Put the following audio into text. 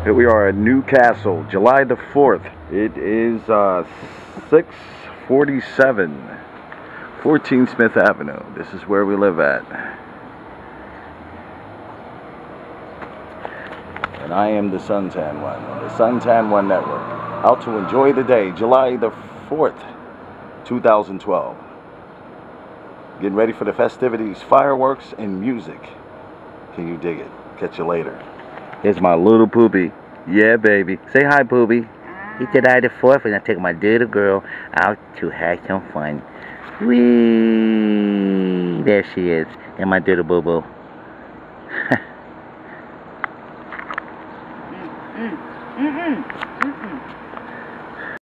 Here we are at Newcastle, July the 4th. It is 647 14 Smith Avenue. This is where we live at. And I am the Suntan One, the Suntan One Network. Out to enjoy the day, July the 4th, 2012. Getting ready for the festivities, fireworks, and music. Can you dig it? Catch you later. Here's my little poopy. Yeah, baby. Say hi, poopy. It's July the 4th, and I take my little girl out to have some fun. Whee! There she is. And my little boo-boo.